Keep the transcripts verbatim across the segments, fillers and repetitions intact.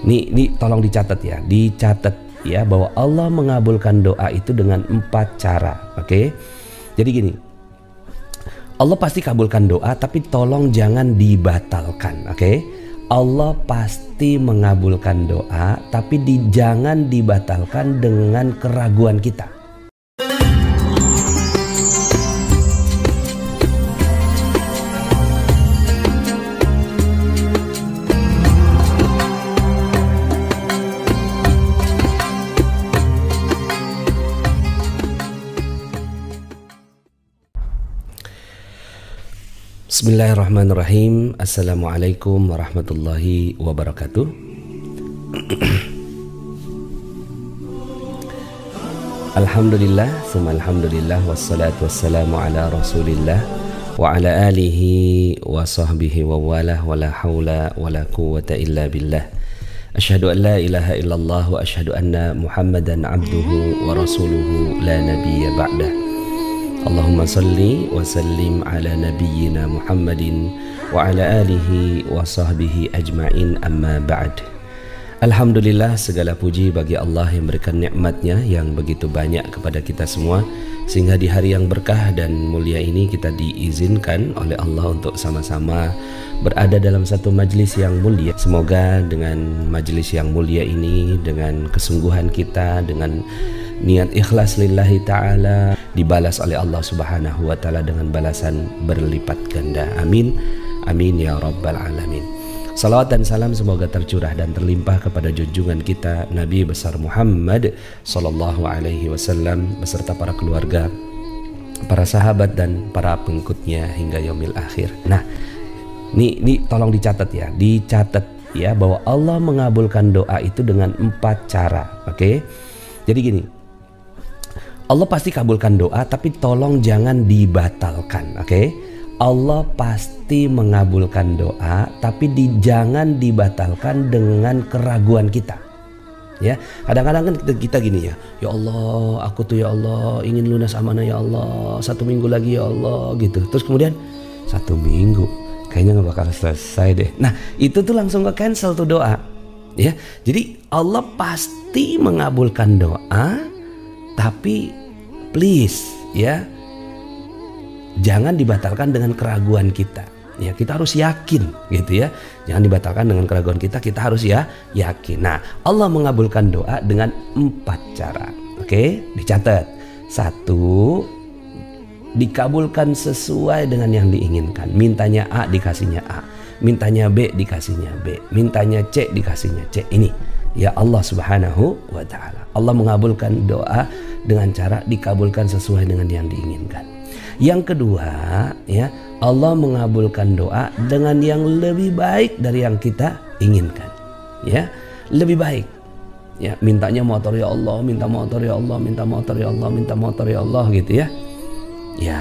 Nih, nih tolong dicatat ya, dicatat ya bahwa Allah mengabulkan doa itu dengan empat cara. Oke, okay? Jadi gini, Allah pasti kabulkan doa, tapi tolong jangan dibatalkan. Oke, okay? Allah pasti mengabulkan doa, tapi di, jangan dibatalkan dengan keraguan kita. Bismillahirrahmanirrahim. Assalamualaikum warahmatullahi wabarakatuh. Alhamdulillah, summa alhamdulillah, wassalatu wassalamu ala rasulillah wa ala alihi wa sahbihi wa walah, wa la hawla wa la quwwata illa billah. Asyhadu an la ilaha illallah wa asyhadu anna muhammadan abduhu wa rasuluhu la nabiyya ba'dah. Allahumma salli wa sallim ala nabiyyina Muhammadin wa ala alihi wa sahbihi ajma'in, amma ba'd. Alhamdulillah, segala puji bagi Allah yang berikan nikmatnya yang begitu banyak kepada kita semua, sehingga di hari yang berkah dan mulia ini kita diizinkan oleh Allah untuk sama-sama berada dalam satu majlis yang mulia. Semoga dengan majlis yang mulia ini, dengan kesungguhan kita, dengan niat ikhlas lillahi ta'ala, dibalas oleh Allah subhanahu wa ta'ala dengan balasan berlipat ganda. Amin, amin ya rabbal alamin. Salawat dan salam semoga tercurah dan terlimpah kepada junjungan kita Nabi besar Muhammad sallallahu alaihi wasallam beserta para keluarga, para sahabat dan para pengikutnya hingga yaumil akhir. Nah, ini, ini tolong dicatat ya, dicatat ya bahwa Allah mengabulkan doa itu dengan empat cara. Oke, okay? Jadi gini, Allah pasti kabulkan doa, tapi tolong jangan dibatalkan. Oke, okay? Allah pasti mengabulkan doa, tapi di, jangan dibatalkan dengan keraguan kita. Ya, kadang-kadang kan kita, kita gini ya, ya Allah, aku tuh ya Allah ingin lunas amanah ya Allah, satu minggu lagi ya Allah gitu. Terus kemudian satu minggu kayaknya nggak bakal selesai deh. Nah, itu tuh langsung ke cancel tuh doa. Ya, jadi Allah pasti mengabulkan doa, tapi please ya, jangan dibatalkan dengan keraguan kita. Ya, kita harus yakin gitu ya. Jangan dibatalkan dengan keraguan kita, kita harus ya yakin. Nah, Allah mengabulkan doa dengan empat cara. Oke, dicatat. Satu, dikabulkan sesuai dengan yang diinginkan. Mintanya A, dikasihnya A. Mintanya B, dikasihnya B. Mintanya C, dikasihnya C. Ini ya Allah subhanahu wa ta'ala. Allah mengabulkan doa dengan cara dikabulkan sesuai dengan yang diinginkan. Yang kedua ya, Allah mengabulkan doa dengan yang lebih baik dari yang kita inginkan. Ya, lebih baik. Ya, mintanya motor ya Allah, minta motor ya Allah, minta motor ya Allah, minta motor ya Allah gitu ya. Ya,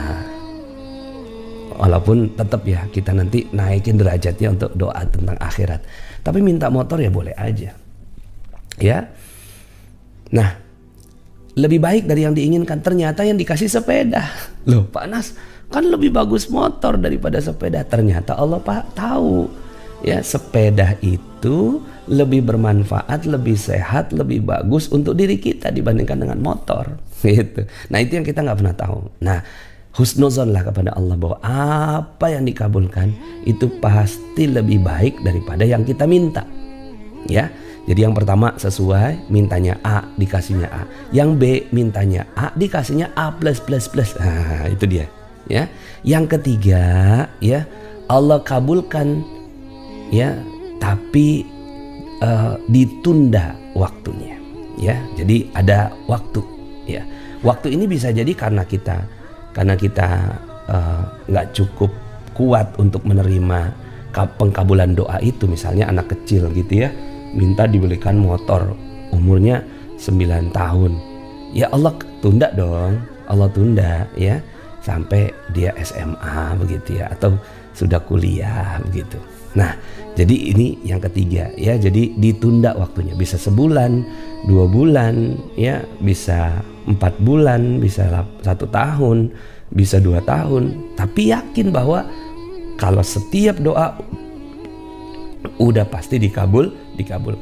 walaupun tetap ya kita nanti naikin derajatnya untuk doa tentang akhirat. Tapi minta motor ya boleh aja. Ya. Nah, lebih baik dari yang diinginkan, ternyata yang dikasih sepeda. Loh Pak Nas, kan lebih bagus motor daripada sepeda. Ternyata Allah Pak tahu ya, sepeda itu lebih bermanfaat, lebih sehat, lebih bagus untuk diri kita dibandingkan dengan motor gitu. Nah, itu yang kita nggak pernah tahu. Nah, husnuzonlah kepada Allah bahwa apa yang dikabulkan itu pasti lebih baik daripada yang kita minta. Ya. Jadi yang pertama sesuai, mintanya A, dikasihnya A. Yang B, mintanya A, dikasihnya A plus plus plus. Nah, itu dia. Ya. Yang ketiga, ya, Allah kabulkan, ya, tapi uh, ditunda waktunya. Ya, jadi ada waktu. Ya, waktu ini bisa jadi karena kita, karena kita nggak uh, cukup kuat untuk menerima pengkabulan doa itu. Misalnya anak kecil gitu ya, minta dibelikan motor, umurnya sembilan tahun. Ya Allah tunda dong, Allah tunda ya sampai dia S M A begitu ya, atau sudah kuliah begitu. Nah, jadi ini yang ketiga ya, jadi ditunda waktunya, bisa sebulan, dua bulan ya, bisa empat bulan, bisa satu tahun, bisa dua tahun. Tapi yakin bahwa kalau setiap doa udah pasti dikabul, dikabulkan.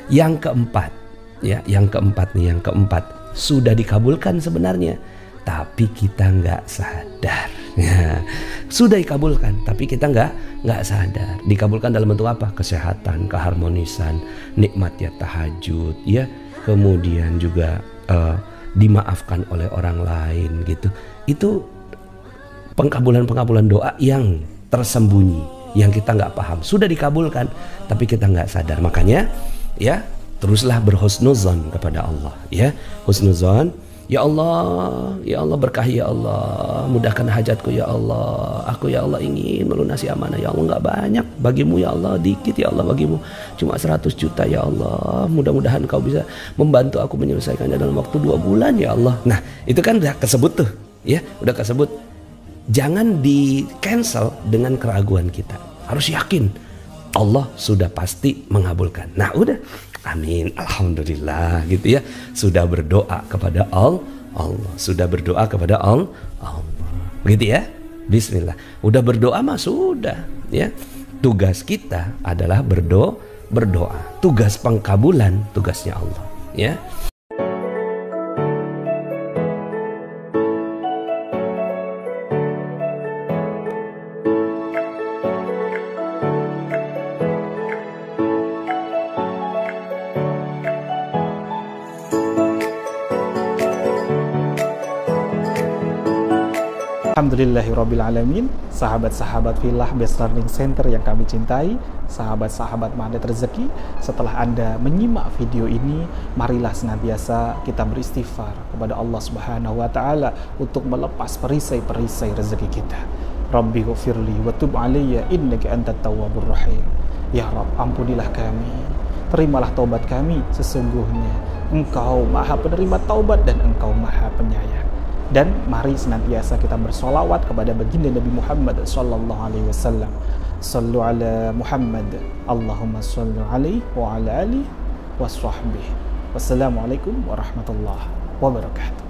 Yang keempat, ya, yang keempat nih, yang keempat sudah dikabulkan sebenarnya, tapi kita nggak sadar. Ya, sudah dikabulkan, tapi kita nggak nggak sadar. Dikabulkan dalam bentuk apa? Kesehatan, keharmonisan, nikmatnya tahajud, ya, kemudian juga uh, dimaafkan oleh orang lain, gitu. Itu pengkabulan-pengkabulan doa yang tersembunyi, yang kita nggak paham. Sudah dikabulkan, tapi kita nggak sadar. Makanya, ya, teruslah berhusnuzon kepada Allah, ya, husnuzon. Ya Allah, ya Allah berkahi, ya Allah, mudahkan hajatku, ya Allah. Aku, ya Allah, ingin melunasi amanah, ya Allah, nggak banyak bagimu, ya Allah, dikit, ya Allah, bagimu cuma seratus juta, ya Allah. Mudah-mudahan kau bisa membantu aku menyelesaikannya dalam waktu dua bulan, ya Allah. Nah, itu kan udah kesebut tuh, ya, udah kesebut. Jangan di cancel dengan keraguan kita. Harus yakin Allah sudah pasti mengabulkan. Nah, udah, amin, alhamdulillah, gitu ya. Sudah berdoa kepada Allah, Allah sudah berdoa kepada Allah, Allah, gitu ya. Bismillah. Udah berdoa mah sudah, ya. Tugas kita adalah berdoa, berdoa. Tugas pengkabulan tugasnya Allah, ya. Alhamdulillahirrabbilalamin. Sahabat-sahabat Filah Best Learning Center yang kami cintai, sahabat-sahabat Magnet Rezeki, setelah Anda menyimak video ini, marilah senantiasa kita beristighfar kepada Allah Subhanahu wa taala untuk melepas perisai-perisai rezeki kita. Rabbi ghfirli wa tub alayya innaka antat tawwabur rahim. Ya Rabb, ampunilah kami, terimalah taubat kami, sesungguhnya Engkau Maha Penerima taubat dan Engkau Maha Penyayang. Dan mari senantiasa kita bersolawat kepada baginda Nabi Muhammad sallallahu alaihi wasallam. Sallu ala Muhammad, Allahumma sallu alaihi wa ala alihi wa sahbihi. Wassalamualaikum warahmatullahi wabarakatuh.